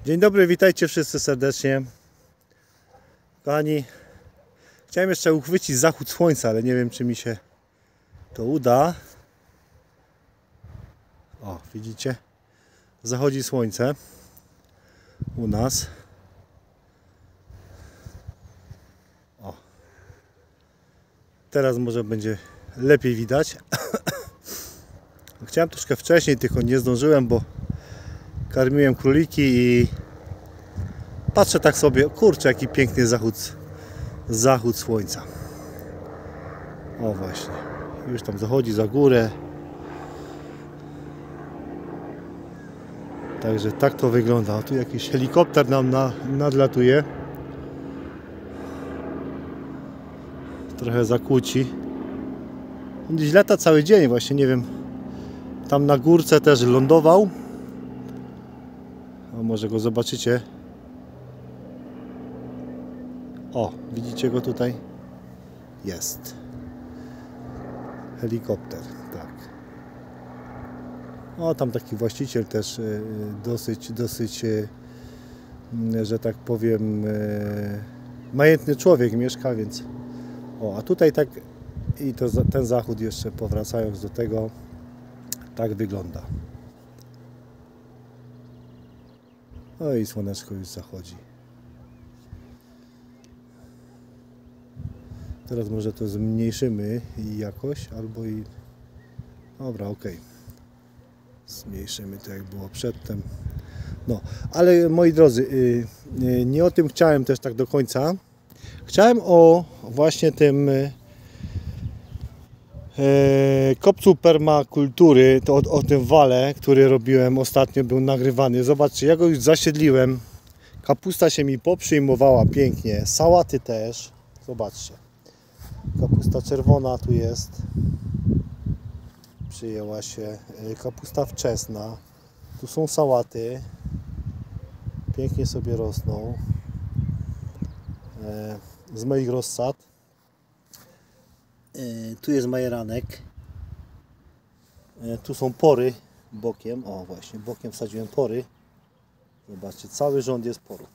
Dzień dobry, witajcie wszyscy serdecznie. Kochani, chciałem jeszcze uchwycić zachód słońca, ale nie wiem, czy mi się to uda. O, widzicie? Zachodzi słońce u nas. O. Teraz może będzie lepiej widać. Chciałem troszkę wcześniej, tylko nie zdążyłem, bo karmiłem króliki i patrzę tak sobie, kurczę, jaki piękny zachód słońca. O właśnie, już tam zachodzi za górę. Także tak to wygląda. O, tu jakiś helikopter nam nadlatuje. Trochę zakłóci. Gdzieś lata cały dzień właśnie, nie wiem. Tam na górce też lądował. O, może go zobaczycie. O, widzicie go tutaj? Jest. Helikopter, tak. O, tam taki właściciel też dosyć, że tak powiem, majętny człowiek mieszka, więc... O, a tutaj tak, i to ten zachód jeszcze powracając do tego, tak wygląda. No i słoneczko już zachodzi. Teraz może to zmniejszymy jakoś, albo i... Dobra, ok. Zmniejszymy to, jak było przedtem. No, ale moi drodzy, nie o tym chciałem też tak do końca. Chciałem o właśnie tym kopcu permakultury, to o tym wale, który robiłem ostatnio, był nagrywany. Zobaczcie, ja go już zasiedliłem. Kapusta się mi poprzyjmowała pięknie. Sałaty też. Zobaczcie. Kapusta czerwona tu jest. Przyjęła się. Kapusta wczesna. Tu są sałaty. Pięknie sobie rosną. Z moich rozsad. Tu jest majeranek. Tu są pory bokiem. O, właśnie, bokiem wsadziłem pory. Zobaczcie, cały rząd jest porów.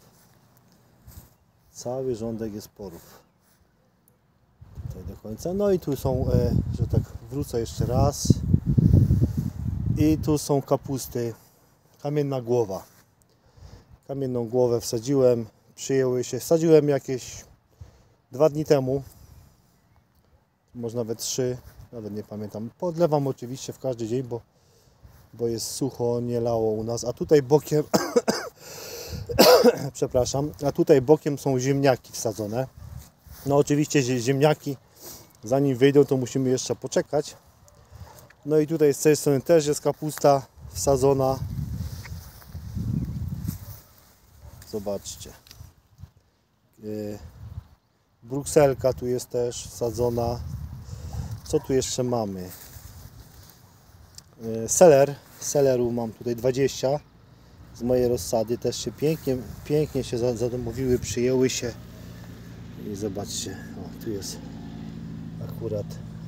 Cały rządek jest porów. Tutaj do końca. No i tu są, że tak wrócę jeszcze raz. I tu są kapusty. Kamienna głowa. Kamienną głowę wsadziłem. Przyjęły się. Wsadziłem jakieś 2 dni temu. Może nawet 3. Nawet nie pamiętam. Podlewam oczywiście w każdy dzień, bo jest sucho, nie lało u nas. A tutaj bokiem przepraszam, a tutaj bokiem są ziemniaki wsadzone. No oczywiście ziemniaki, zanim wyjdą, to musimy jeszcze poczekać. No i tutaj z tej strony też jest kapusta wsadzona. Zobaczcie. Brukselka tu jest też wsadzona. Co tu jeszcze mamy? Seleru mam tutaj 20 z mojej rozsady. Też się pięknie się zadomowiły, przyjęły się. I zobaczcie, o, tu jest akurat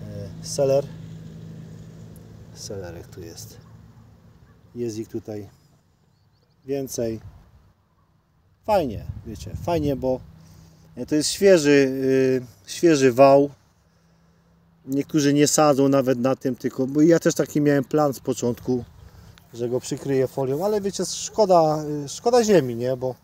selerek tu jest. Jest ich tutaj więcej. Fajnie, wiecie, fajnie, bo to jest świeży wał. Niektórzy nie sadzą nawet na tym, tylko, bo ja też taki miałem plan z początku, że go przykryję folią, ale wiecie, szkoda ziemi, nie, bo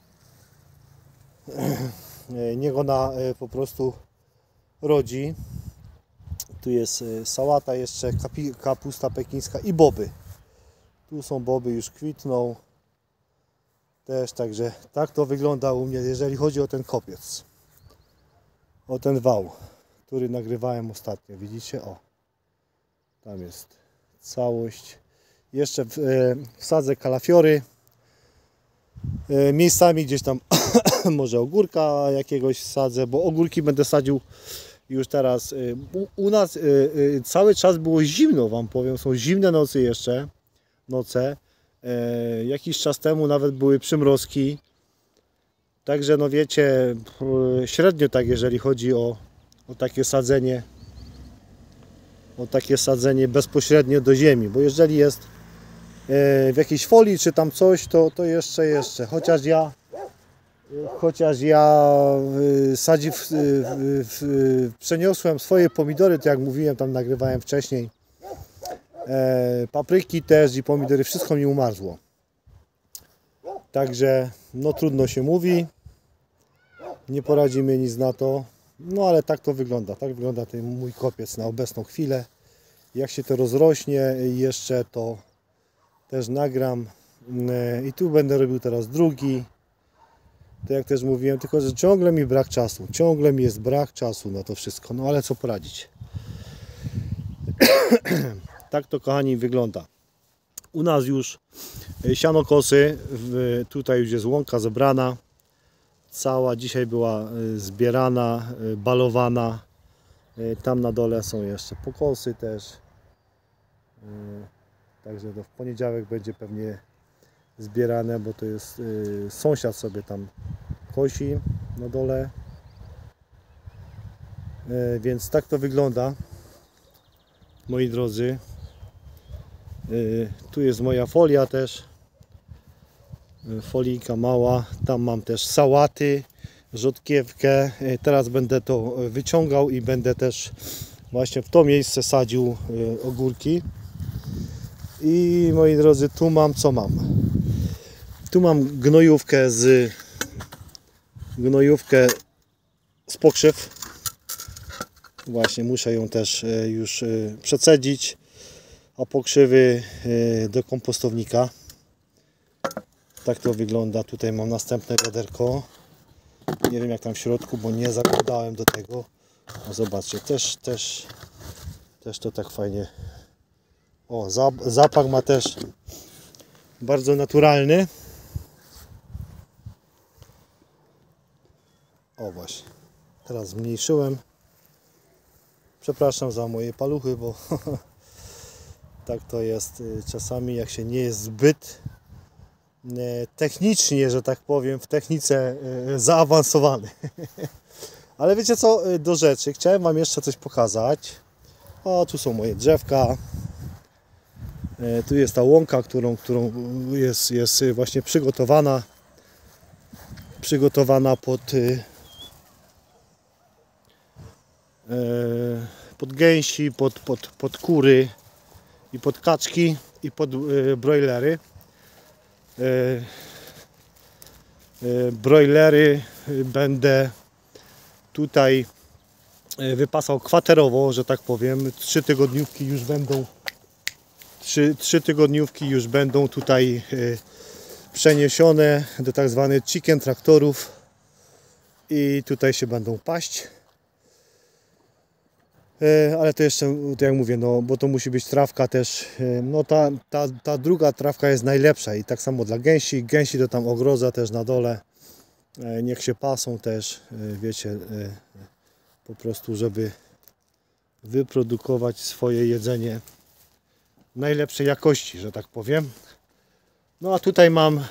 niech ona po prostu rodzi. Tu jest sałata jeszcze, kapusta pekińska i boby. Tu są boby, już kwitną. Też, także tak to wygląda u mnie, jeżeli chodzi o ten kopiec. O ten wał, który nagrywałem ostatnio. Widzicie? O, tam jest całość. Jeszcze wsadzę kalafiory. Miejscami gdzieś tam może ogórka jakiegoś sadzę, bo ogórki będę sadził już teraz. U nas cały czas było zimno, wam powiem. Są zimne noce jeszcze. Jakiś czas temu nawet były przymrozki. Także no wiecie, średnio tak, jeżeli chodzi o takie sadzenie. O takie sadzenie bezpośrednio do ziemi, bo jeżeli jest w jakiejś folii czy tam coś, to jeszcze. Chociaż ja przeniosłem swoje pomidory, to jak mówiłem, tam nagrywałem wcześniej, papryki też i pomidory, wszystko mi umarzło. Także no trudno się mówi, nie poradzimy nic na to, no ale tak to wygląda, tak wygląda ten mój kopiec na obecną chwilę. Jak się to rozrośnie jeszcze, to też nagram i tu będę robił teraz drugi. To jak też mówiłem, tylko że ciągle mi brak czasu, ciągle mi jest brak czasu na to wszystko, no ale co poradzić. Tak to, kochani, wygląda. U nas już sianokosy, tutaj już jest łąka zebrana, cała dzisiaj była zbierana, balowana. Tam na dole są jeszcze pokosy też. Także to w poniedziałek będzie pewnie zbierane, bo to jest sąsiad sobie tam kosi na dole. Więc tak to wygląda, moi drodzy. Tu jest moja folia też. Folijka mała. Tam mam też sałaty, rzodkiewkę. Teraz będę to wyciągał i będę też właśnie w to miejsce sadził ogórki. I moi drodzy, tu mam, co mam? Tu mam gnojówkę z pokrzyw. Właśnie muszę ją też już przecedzić, a pokrzywy do kompostownika. Tak to wygląda. Tutaj mam następne wiaderko. Nie wiem jak tam w środku, bo nie zaglądałem do tego. No zobaczcie, też to tak fajnie. O, zapach ma też bardzo naturalny. O właśnie, teraz zmniejszyłem. Przepraszam za moje paluchy, bo tak to jest czasami, jak się nie jest zbyt technicznie, że tak powiem, w technice zaawansowany. Ale wiecie co, do rzeczy, chciałem Wam jeszcze coś pokazać. O, tu są moje drzewka. Tu jest ta łąka, którą jest właśnie przygotowana pod gęsi, pod kury i pod kaczki i pod brojlery. Brojlery będę tutaj wypasał kwaterowo, że tak powiem. 3 tygodniówki już będą 3 tygodniówki już będą tutaj przeniesione do tak zwanych chicken traktorów i tutaj się będą paść. Ale to jeszcze, to jak mówię, no bo to musi być trawka też, no ta druga trawka jest najlepsza i tak samo dla gęsi. Gęsi to tam ogrodza też na dole, niech się pasą też, wiecie, po prostu, żeby wyprodukować swoje jedzenie najlepszej jakości, że tak powiem. No a tutaj mam,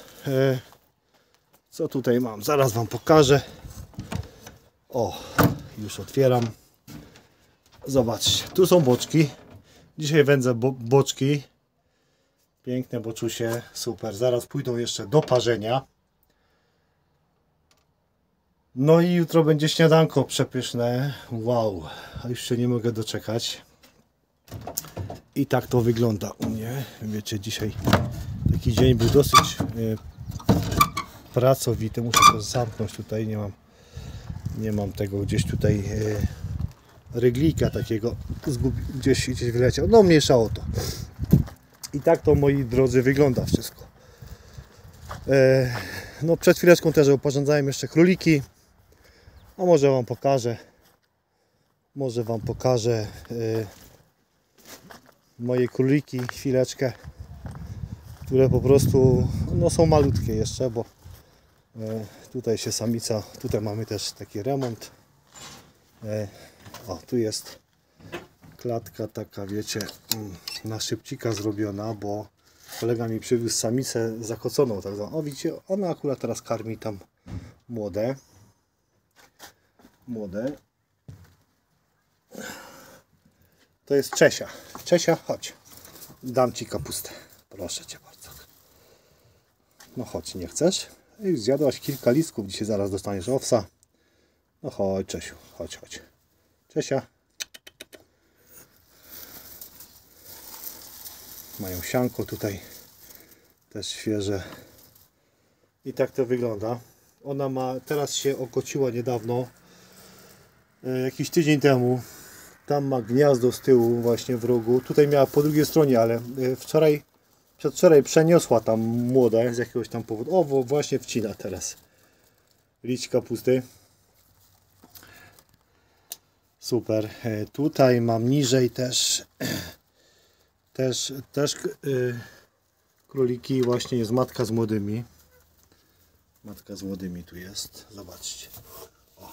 co tutaj mam? Zaraz Wam pokażę. O, już otwieram. Zobaczcie, tu są boczki. Dzisiaj wędzę boczki. Piękne boczusie, super. Zaraz pójdą jeszcze do parzenia. No i jutro będzie śniadanko przepyszne. Wow, a już się nie mogę doczekać. I tak to wygląda u mnie. Wiecie, dzisiaj taki dzień był dosyć pracowity. Muszę to zamknąć tutaj. Nie mam tego gdzieś tutaj ryglika takiego. Gdzieś wyleciał. No mniejsza o to. I tak to, moi drodzy, wygląda wszystko. No przed chwileczką też oporządzałem jeszcze króliki. A może Wam pokażę. Moje króliki, chwileczkę, które po prostu no, są malutkie jeszcze, bo tutaj się samica, tutaj mamy też taki remont. O, tu jest klatka taka, wiecie, na szybcika zrobiona, bo kolega mi przywiózł samicę zakoconą, tak zwaną. O, widzicie, ona akurat teraz karmi tam młode. To jest Czesia. Czesia, chodź. Dam Ci kapustę. Proszę Cię bardzo. No chodź, nie chcesz? Już zjadłaś kilka listków, dzisiaj zaraz dostaniesz owsa. No chodź, Czesiu, chodź, chodź. Czesia. Mają sianko tutaj, też świeże. I tak to wygląda. Ona ma, teraz się okociła niedawno, jakiś tydzień temu. Tam ma gniazdo z tyłu właśnie w rogu. Tutaj miała po drugiej stronie, ale przedwczoraj przeniosła tam młoda z jakiegoś tam powodu. O, właśnie wcina teraz liść kapusty. Super. Tutaj mam niżej też króliki. Właśnie jest matka z młodymi. Matka z młodymi tu jest. Zobaczcie. O.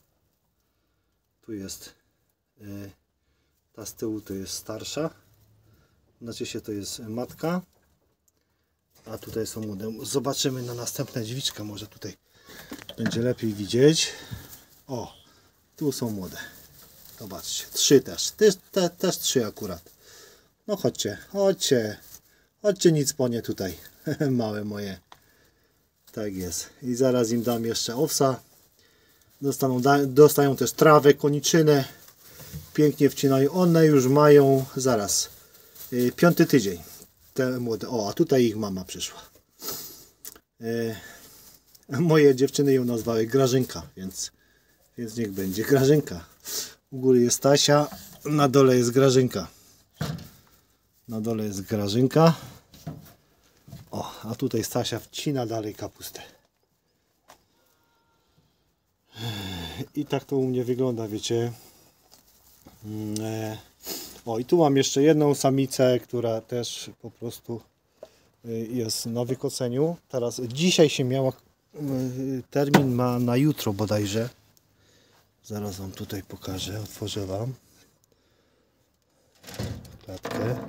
Tu jest ta z tyłu to jest starsza. Znaczy się to jest matka. A tutaj są młode. Zobaczymy na następne drzwiczka. Może tutaj będzie lepiej widzieć. O. Tu są młode. Zobaczcie. 3 też. Też 3 akurat. No chodźcie. Chodźcie. Chodźcie nic po nie tutaj. Małe moje. Tak jest. I zaraz im dam jeszcze owsa. Dostają też trawę, koniczynę. Pięknie wcinają. One już mają zaraz 5. tydzień. Te młode. O, a tutaj ich mama przyszła. Moje dziewczyny ją nazwały Grażynka, więc niech będzie Grażynka. U góry jest Stasia, na dole jest Grażynka. Na dole jest Grażynka. O, a tutaj Stasia wcina dalej kapustę. I tak to u mnie wygląda, wiecie. O, i tu mam jeszcze jedną samicę, która też po prostu jest na wykoceniu. Teraz, dzisiaj się miała, termin ma na jutro bodajże. Zaraz Wam tutaj pokażę, otworzę Wam klatkę.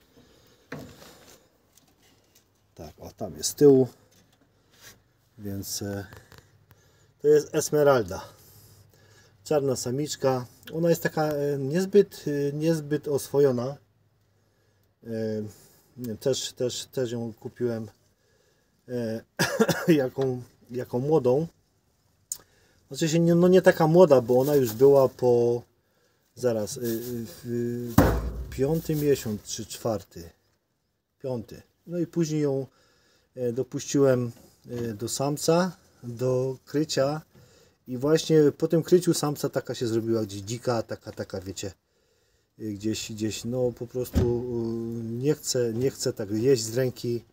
Tak, o, tam jest z tyłu. Więc to jest Esmeralda. Czarna samiczka. Ona jest taka niezbyt oswojona. Też ją kupiłem jaką młodą. Znaczy się no nie taka młoda, bo ona już była po zaraz 5. miesiąc czy 4. 5. No i później ją dopuściłem do samca, do krycia. I właśnie po tym kryciu samca taka się zrobiła gdzieś dzika, taka wiecie, gdzieś no po prostu nie chce tak jeść z ręki.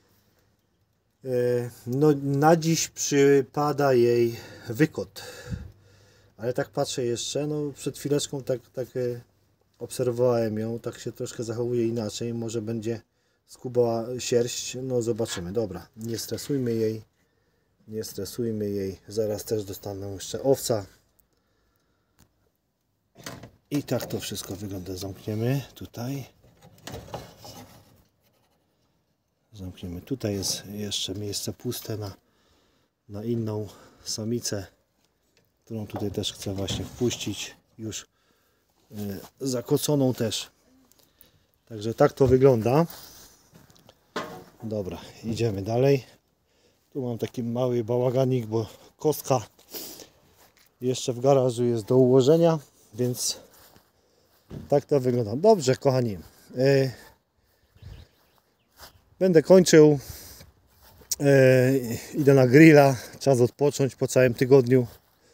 No na dziś przypada jej wykot. Ale tak patrzę jeszcze, no przed chwileczką tak obserwowałem ją, tak się troszkę zachowuje inaczej, może będzie skubała sierść, no zobaczymy. Dobra, nie stresujmy jej. Nie stresujmy jej. Zaraz też dostanę jeszcze owca. I tak to wszystko wygląda. Zamkniemy tutaj. Zamkniemy. Tutaj jest jeszcze miejsce puste na inną samicę, którą tutaj też chcę właśnie wpuścić. Już zakoconą też. Także tak to wygląda. Dobra, idziemy dalej. Tu mam taki mały bałaganik, bo kostka jeszcze w garażu jest do ułożenia, więc tak to wygląda. Dobrze, kochani. Będę kończył. Idę na grilla. Czas odpocząć po całym tygodniu.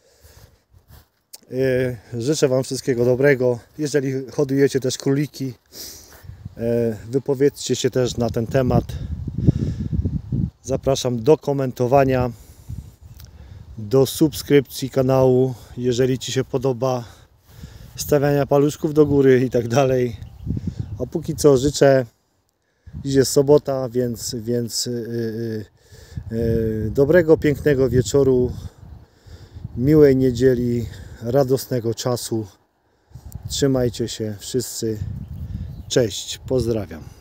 Życzę Wam wszystkiego dobrego. Jeżeli hodujecie też króliki, wypowiedzcie się też na ten temat. Zapraszam do komentowania, do subskrypcji kanału, jeżeli Ci się podoba, stawiania paluszków do góry i tak dalej. A póki co życzę, dziś jest sobota, więc dobrego, pięknego wieczoru, miłej niedzieli, radosnego czasu. Trzymajcie się wszyscy. Cześć, pozdrawiam.